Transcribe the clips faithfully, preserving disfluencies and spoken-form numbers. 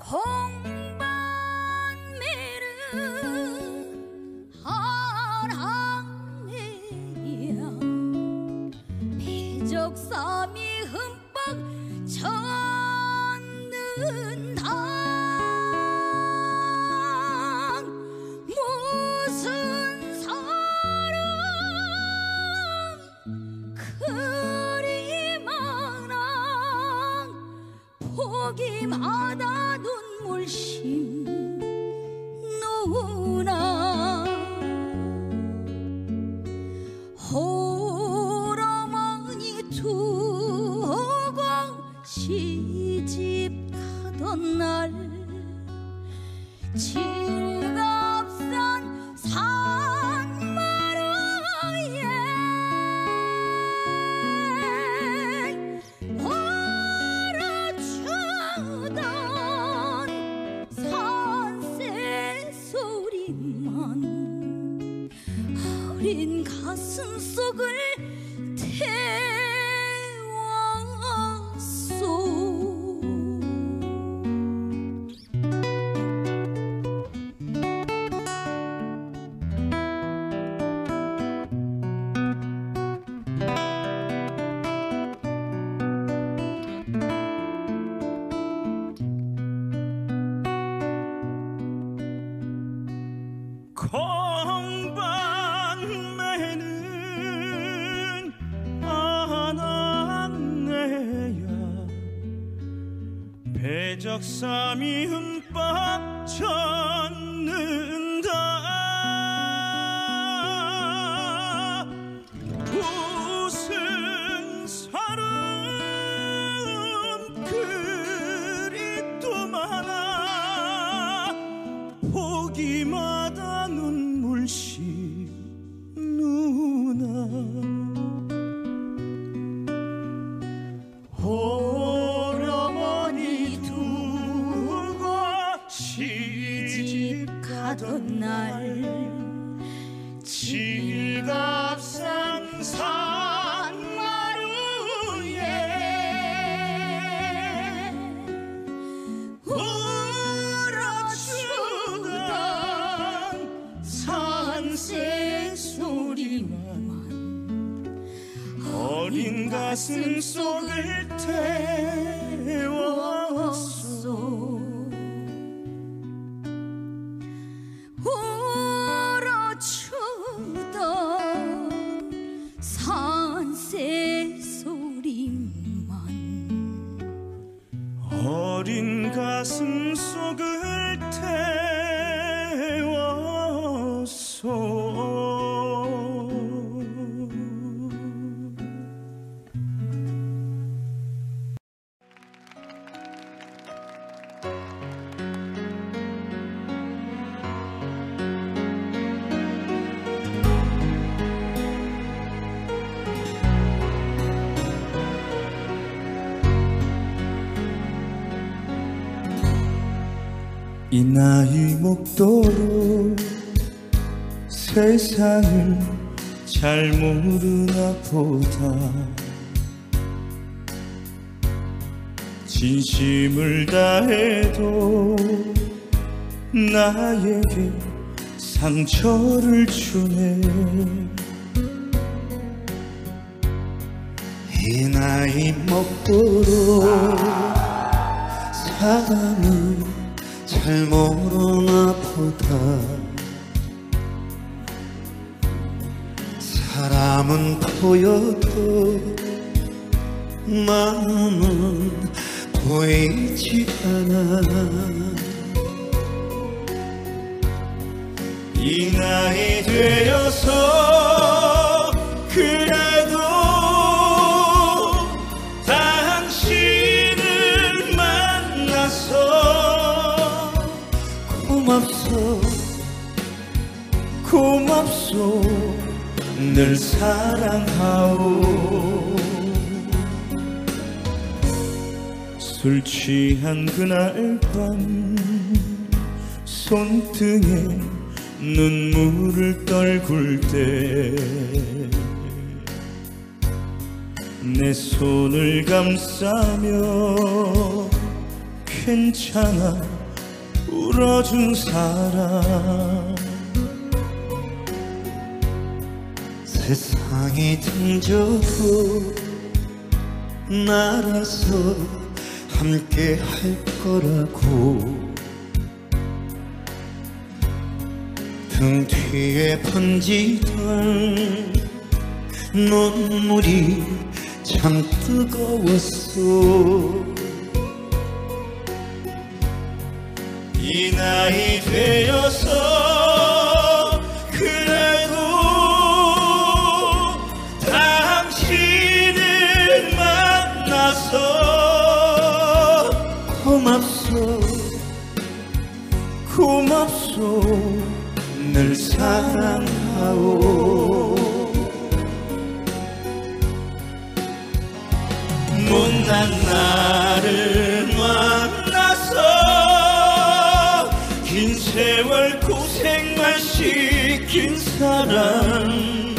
홍반매는 한항매야 배적삼이 흠뻑 젖는 당 무슨 사랑 그리 많아 보기마다 눈물심 누나 홀어머니 두고 시집 가던 날 질갑산 산마루에 벌어주던 산새 소리만 어린 가슴 속을 태웠소. 홍반매는 한항매야 배적삼이 흠뻑 젖는다 무슨 사람 그리 또 많아 보기마다 눈물시 누나 홀어머니 두고 시집 가던 날 질갑산 산마루에 울어주던 산새 소리만 어린 가슴 속을 태웠소. 울어주던 산새 소리만 어린 가슴 속을 태웠소. 이 나이 먹도록 세상을 잘 모르나 보다 진심을 다해도 나에게 상처를 주네. 이 나이 먹도록 사람을 잘 모르나 보다 사람은 보여도 마음은 보이지 않아. 이 나이 되어서 그래도 당신을 만나서 고맙소 고맙소 늘 사랑하오. 술 취한 그날 밤 손등에 눈물을 떨굴 때 내 손을 감싸며 괜찮아 울어준 사람. 세상이 등져도 날아서 함께 할 거라고 등 뒤에 번지던 눈물이 참 뜨거웠어. 이 나이 되어서 그래도 당신을 만나서 고맙소 고맙소 늘 사랑하오. 못난 나를 만나서 긴 세월 고생만 시킨 사람,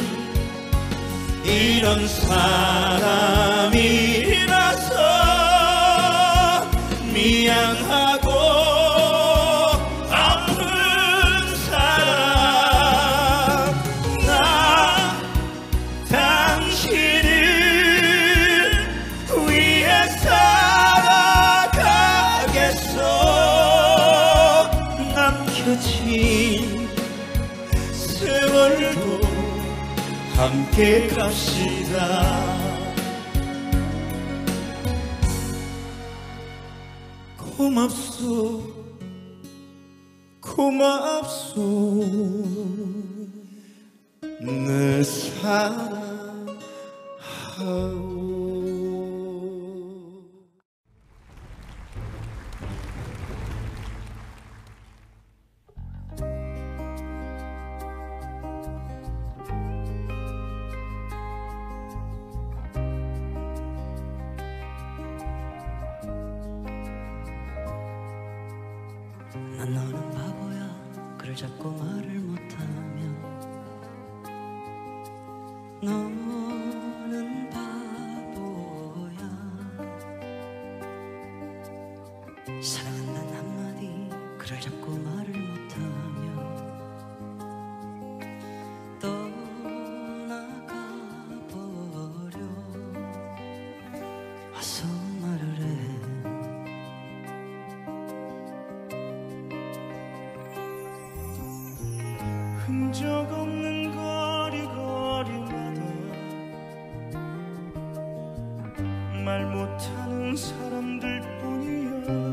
이런 사람이라서 미안하고 아픈 사람. 나 당신을 위해 살아가겠소. 남겨진 세월도 함께 갑시다. 고맙소 고맙소 늘 사랑하오. 난 너는 바보야 그를 잡고 말을 못하면. 너는 바보야. 사랑한다는 한마디 그를 잡고 말을 못하면 떠나가버려. 와서 말을 해. 흔적 없는 거리거리마다 말 못하는 사람들 뿐이야.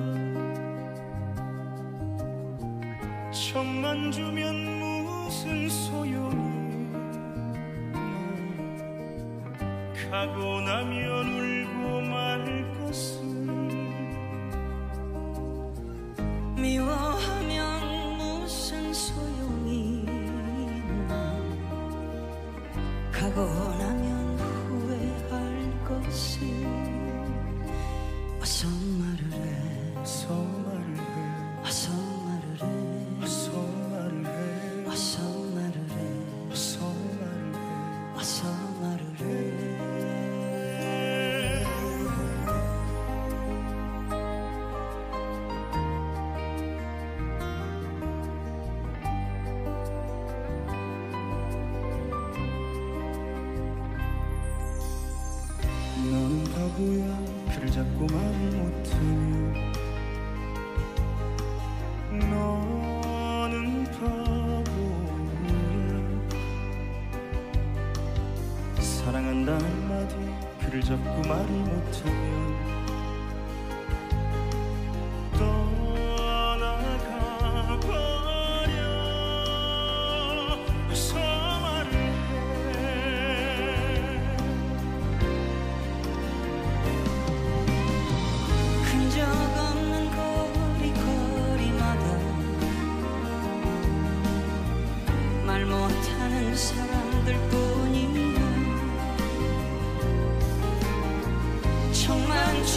정만 주면 무슨 소용이 나 가고 나면 울고 말 것은. 미워하면 무슨 소용이 있나. 가고 나면 후회할 것은. 어서 말을 해. 어서 말을 해. 어서 말을 해. 어서 말을 해. 어서 말을 해. 어서 말을 해. 어서 말을 해. 너는 바보야 그를 잡고 말을 못하면. 너는 바보야. 사랑한다 한마디 그를 잡고 말을 못하면 떠나가버려. 어서 말을 해. 흔적 없는 거리거리마다 말 못하는 사람들 뿐이야. 정만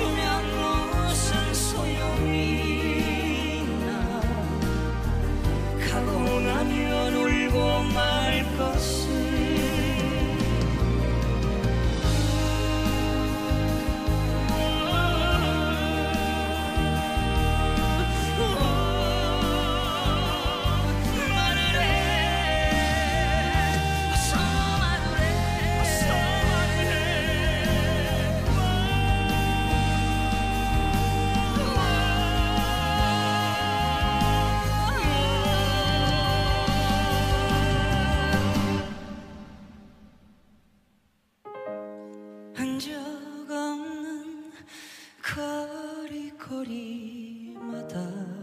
거리거리마다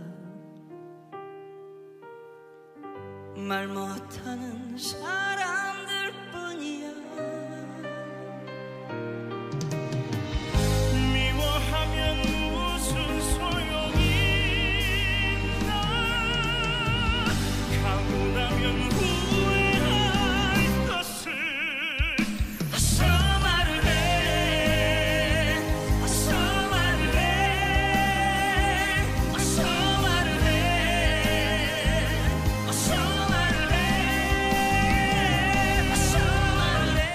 말 못하는 사람들 뿐이야. 미워하면 무슨 소용이 있나. 가고 나면 후회할 것을 어서 말을 해. 어서 말을 해. 어서 말을 해. 어서 말을 해. 어서 말을 해.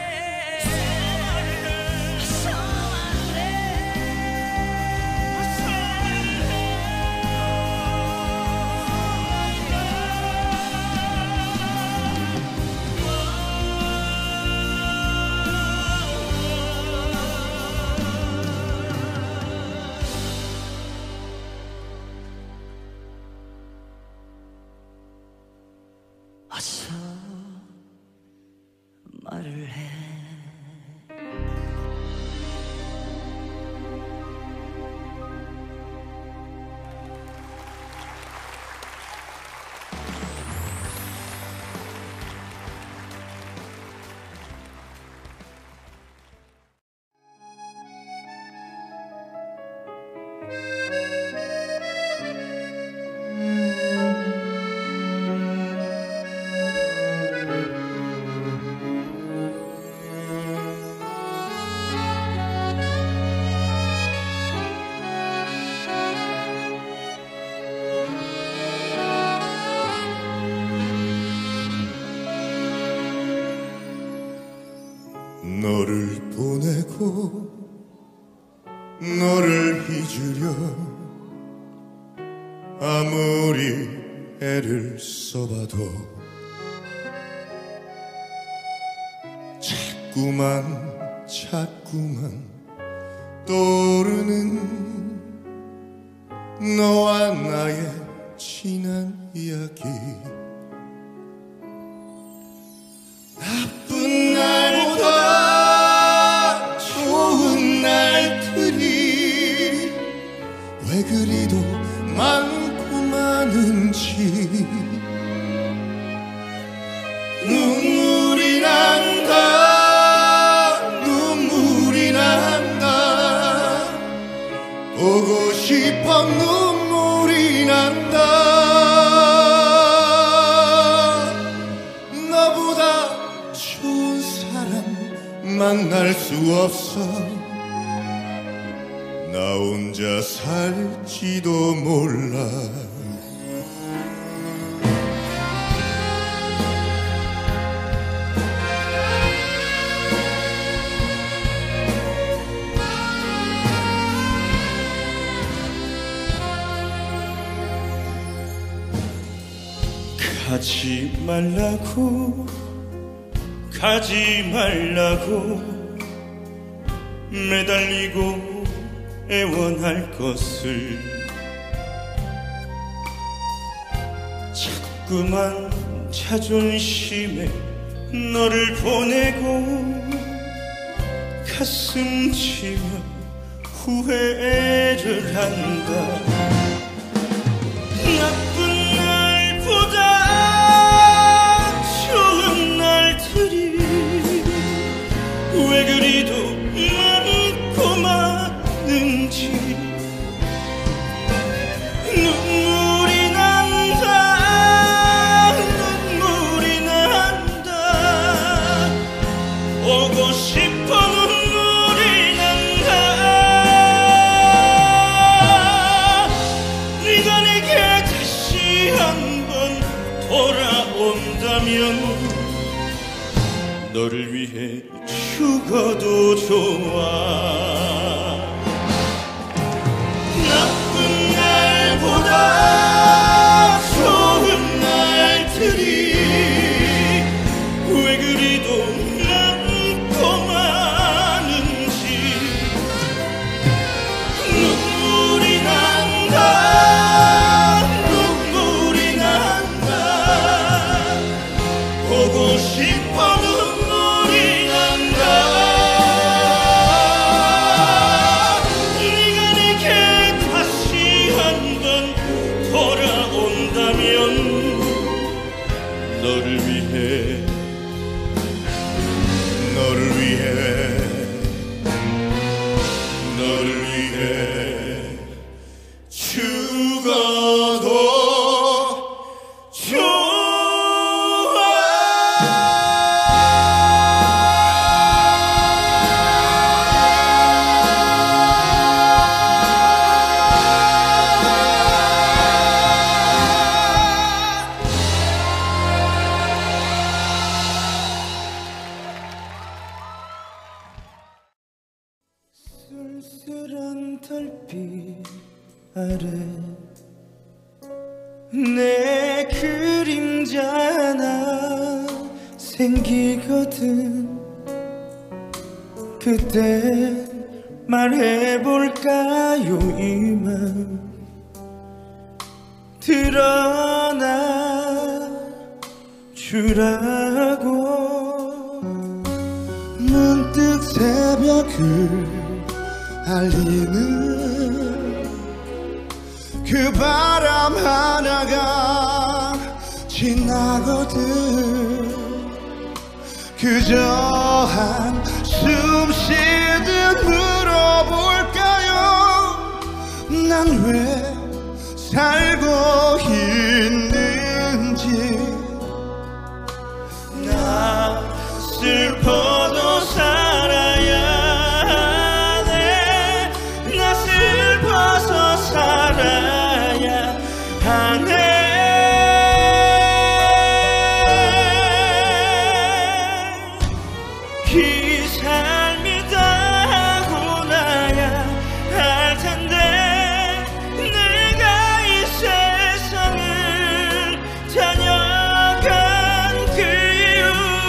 어서 말을 해. 어서 말을 해. 너를 보내고 너를 잊으려 아무리 애를 써봐도 자꾸만 자꾸만 떠오르는 너와 나의 지난 이야기. 나쁜 날보다 좋은 날들이 왜 그리도 많고 많은지 눈물이 난다. 눈물이 난다. 보고 싶어. 눈물이 난다. 너보다 좋은 사람 만날 수 없어. 나 혼자 살지도 몰라. 가지 말라고 가지 말라고 매달리고 애원할 것을 자꾸만 자존심에 너를 보내고 가슴 치며 후회를 한다. 나쁜 날보다 좋은 날들이 왜 그리도 많고 많은지 눈물이 난다. 눈물이 난다. 오고 싶어. 눈물이 난다. 네가 내게 다시 한번 돌아온다면 너를 위해 죽어도 좋아. 나쁜 날보다 좋은 날들이 왜 그리도 많고 많은지 눈물이 난다. 눈물이 난다. 보고 싶어. 눈물이 난다. 햇살빛 아래 내 그림자 하나 생기거든. 그때 말해볼까요? 이 맘 드러나 주라고. 문득 새벽을 알리는 그 바람 하나가 지나거든. 그저 한숨 쉬듯 물어볼까요? 난 왜 살고 있는지. 나 슬퍼도 살아야 하네. 나 슬퍼서 살아야 하네. 이 삶이 다 하고 나야 할 텐데 내가 이 세상을 다녀간 그 이유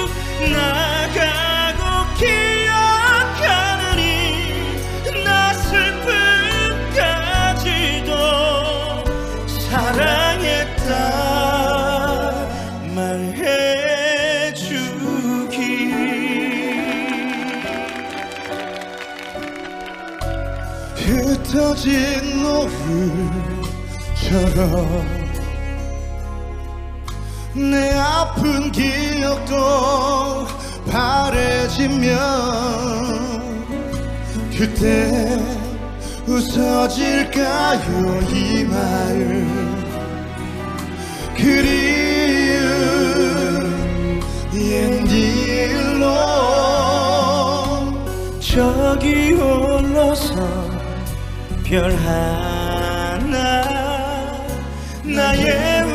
나가고 기억하느니 나 슬픔까지도 사랑했다 말해주기. 흩어진 노을처럼 내 아픈 기억도 바래지면 그때 웃어질까요? 이 마음 그리운 옛일로. 저기 홀로서 별 하나 나의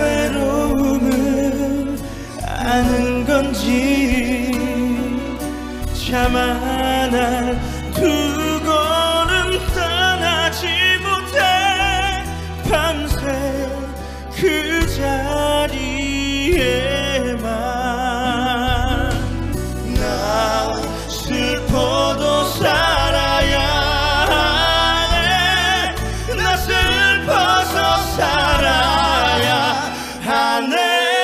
외로움을 아는 건지. 차마 날 두고는 떠나지 못해 밤새 그 자리에만. 나 슬퍼도 살아야 하네. 나 슬퍼서 살아야 하네.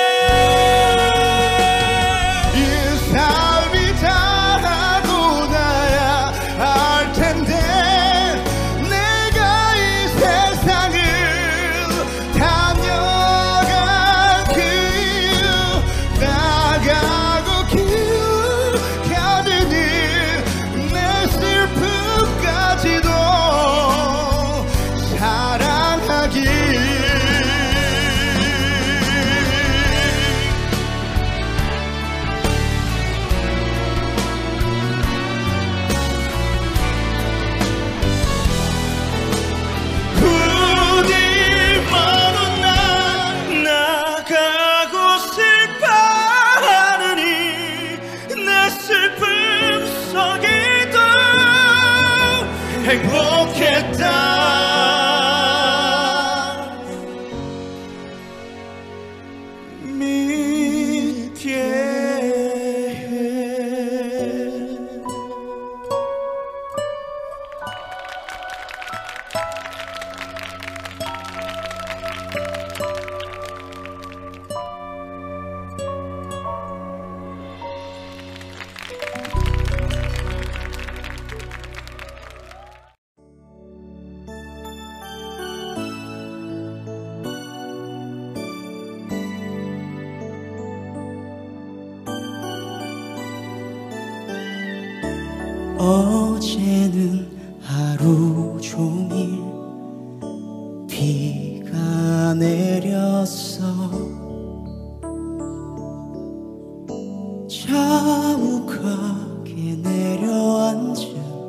이 삶이 다 하고 나야 할 텐데 내가 이 세상을 다녀간 그 이유 나가고 기억하느니 내 슬픔까지도 사랑하기. 부디 먼 날 나가고 슬퍼하느니 내 슬픔 속에도 행복했다 믿게 해. 어제는 하루 종일 비가 내렸어. 자욱하게 내려앉은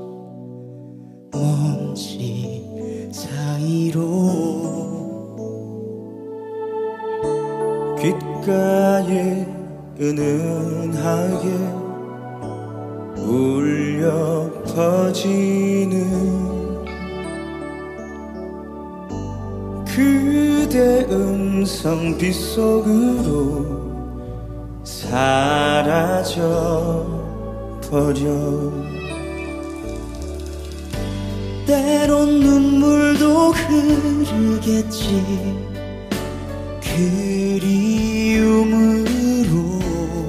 먼지 사이로 귓가에 은은하게 울려 퍼지는 그대 음성 빗속으로 사라져 버려. 때론 눈물도 흐르겠지 그리움으로.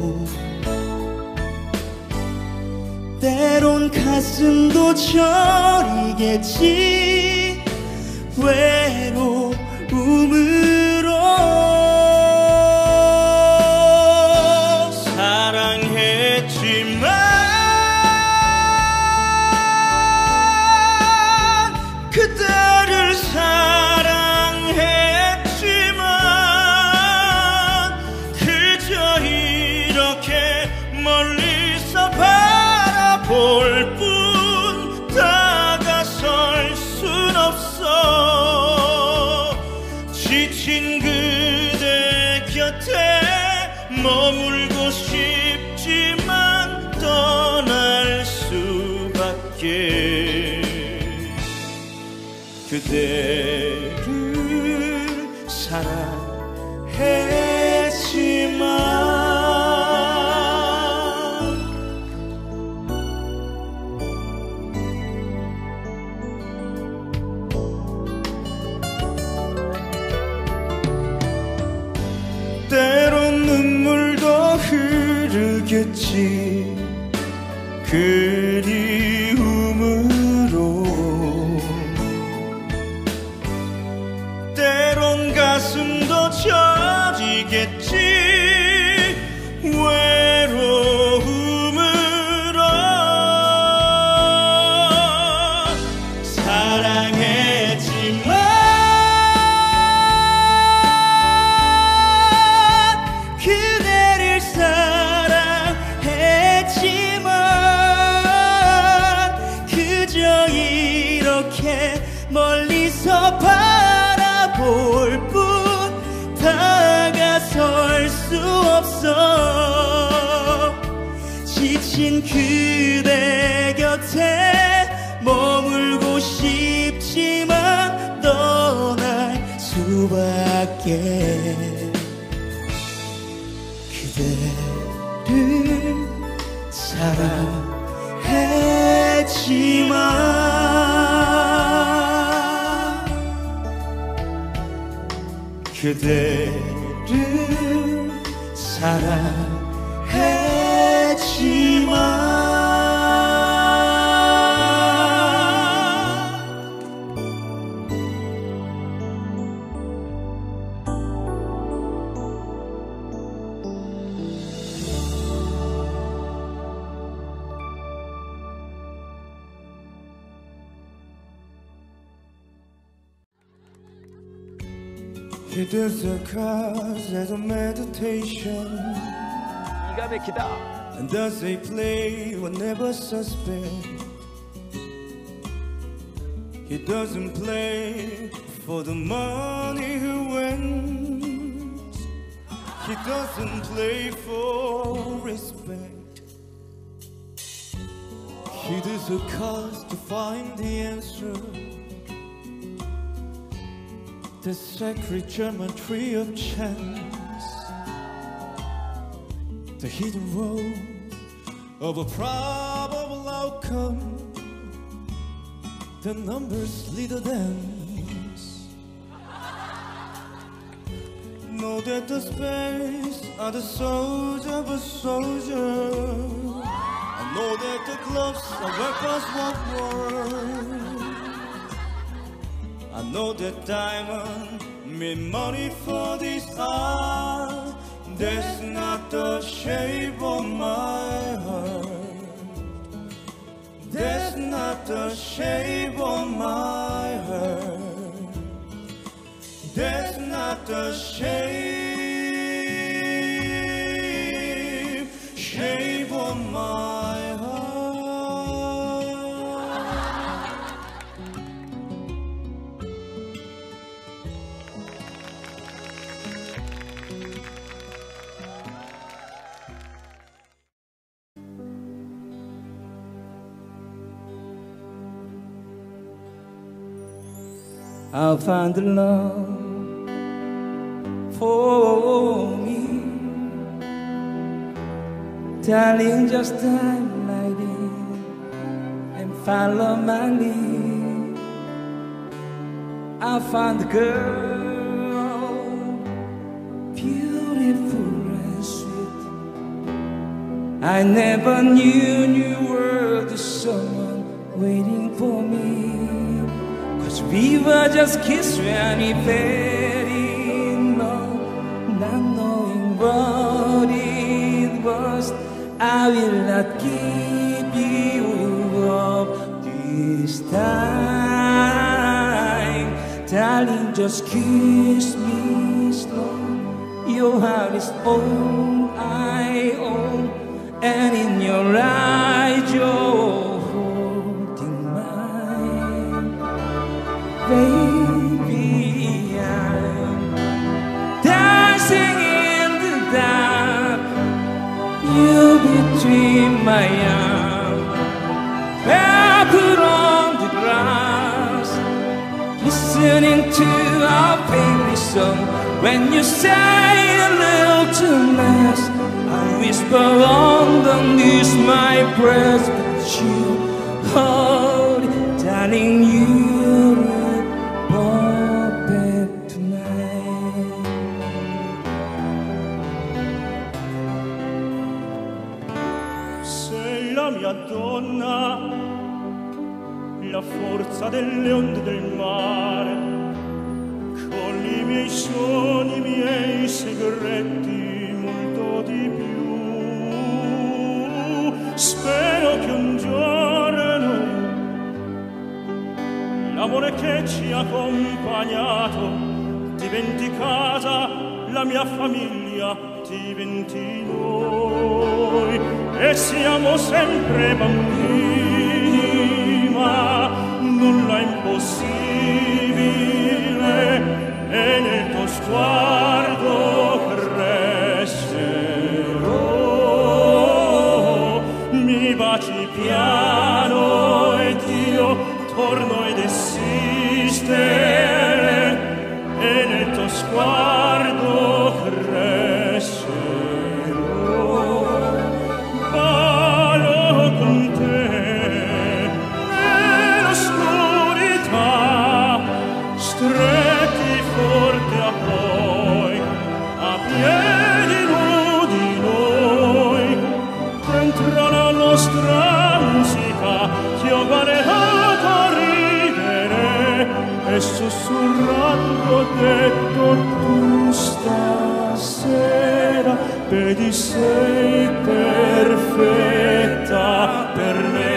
때론 가슴도 저리겠지 외로움으로. 사랑했지만 그대를 사랑했지만 그저 이렇게 멀리서 바라볼 뿐 다가설 순 없어. 지친 그대 곁에 머물고 싶지만 떠날 수밖에. 그대를 사랑했지만 때론 눈물도 흐르겠지 그리움으로. 때론 가슴도 저리겠지 외로움으로. 사랑했지만 그대를 사랑했지만 그저 이렇게 멀리서 바라볼 뿐 다가설 수 없어. 지친 그대 곁에 머물고 싶지만 떠날 수밖에. 그대를 사랑했지만 그대를 사랑했지만 It is a cause as a meditation. 기가 막히다. And thus they play whenever suspect. He doesn't play for the money he wins. He doesn't play for respect. It is a cause to find the answer. The sacred geometry of chance, the hidden role of a probable outcome. The numbers lead the dance. Know that the space are the souls of a soldier. I know that the gloves are weapons of war. I know that diamond mean money for this art. That's not the shape of my heart. That's not the shape of my heart. That's not the shape, shape of my heart. I'll find the love for me. Darling, just dive right in and follow my lead. I found a girl, beautiful and sweet. I never knew you were the someone waiting for me. Cause we were just kids when we fell in love, not knowing what it was. I will not give you up this time. Darling, just kiss me slow. Your heart is all I own, and in your eyes you're holding mine. Baby, I'm dancing in the dark, you between my arms, barefoot on the grass, listening to our favorite song. When you say a little too much, I whisper underneath my breath, but you hold it, darling, you look perfect tonight. Sei la mia donna, la forza delle onde del mare, con i miei sogni, i miei segreti, molto di più. Spero che un giorno l'amore che ci ha accompagnato diventi casa, la mia famiglia diventi noi, e siamo sempre bambini, ma nulla è impossibile, e nel tuo sguardo crescerò. Mi baci piano ed io torno ad esistere, e nel tuo sguardo crescerò. Ballo con te nell'oscurità, stretti forte a poi, a piedi nudi noi, dentro la nostra musica ti ho guardato ridere, e sussurrando ho detto: tu stasera vedi sei perfetta per me.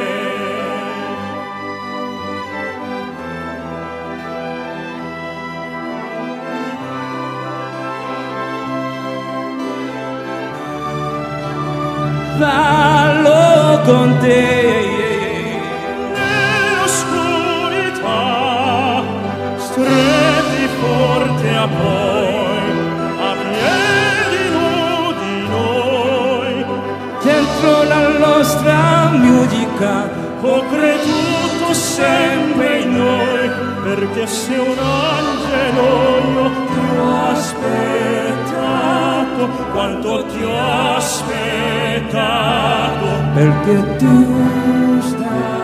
Ballo con te nell'oscurità, stretti forte a poi, a piedi nudi noi, dentro la nostra musica, ho creduto sempre in noi, perché sei un angelo, io ti ho aspettato, quanto ti ho aspettato, perché tu stai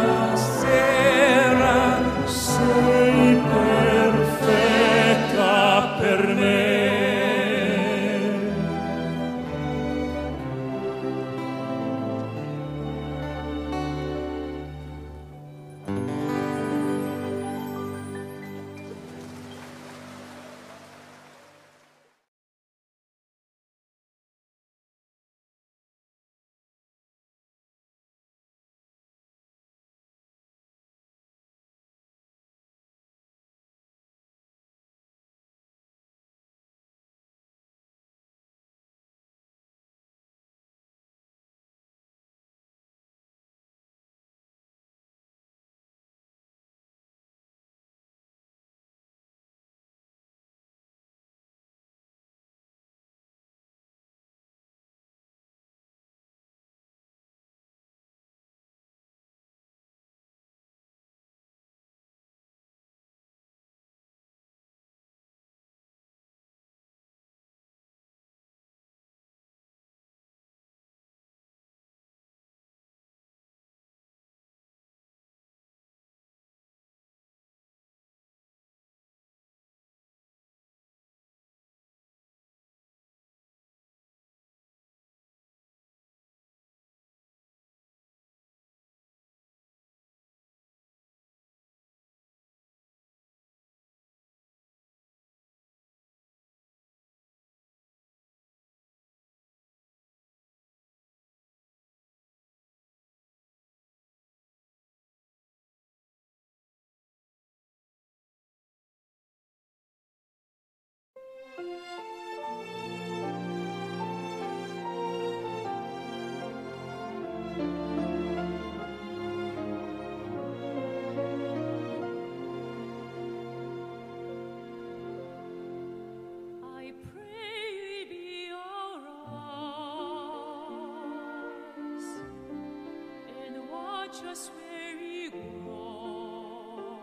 just where we go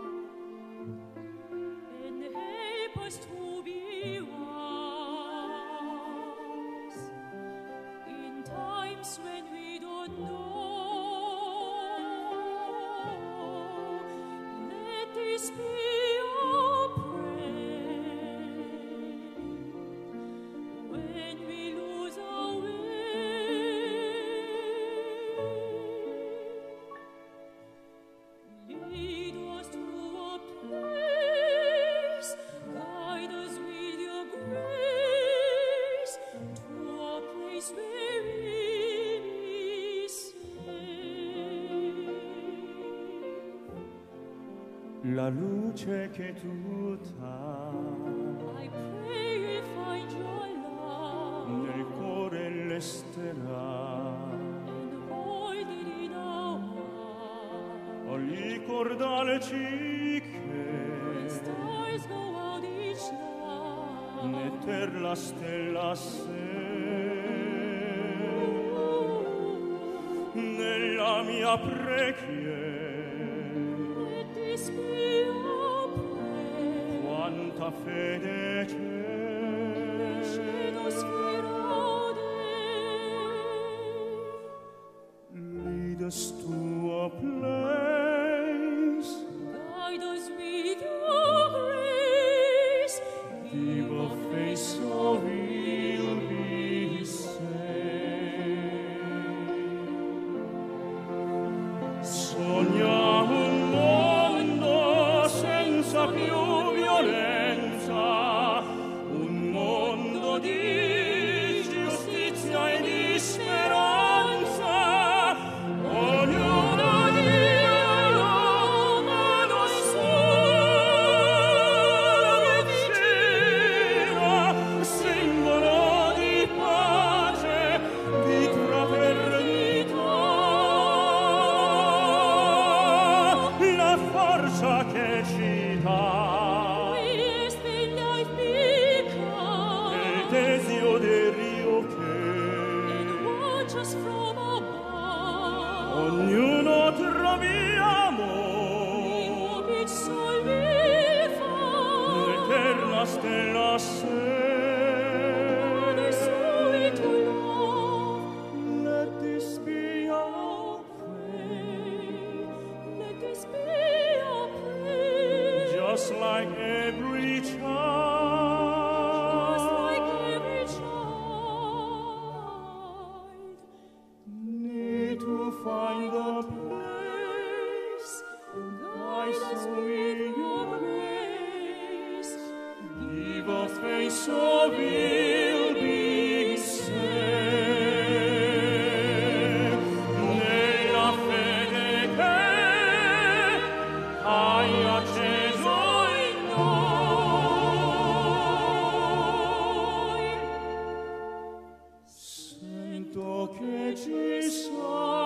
and help us to be wise in times when we don't know. Let this be our prayer when we lose our way. Lead us to a place, guide us with your grace, to a place where we'll be safe. La luce che tu dai I pray we'll find your love nel cuore resterà. and hold it in our heart. Ogni cordalci When che stars go out each night, metter la stella se nella mia preghiera. let this be our prayer. Quanta fede c'è, Shadows fear all day. lead us to a place, Guide us with your grace. give a face so we'll be saved. Sogna un mondo senza più violenza, un mondo di giustizia e di speranza. Ognuno di loro, ma noi solo vicino, simbolo di pace, di fraternità. La forza che ci dà We ask that life il become desio del rio and che watch us from above. ognuno troviamo Of each soul we find. l'eterna stella se. Others sweet to love. Let this be our Pray. Let this be our prayer. just like every child. Just like every child. Need to find a place, Guide us with your grace. give a face so we'll be saved. Nella fede che hai acceso in noi, sento che ci sei.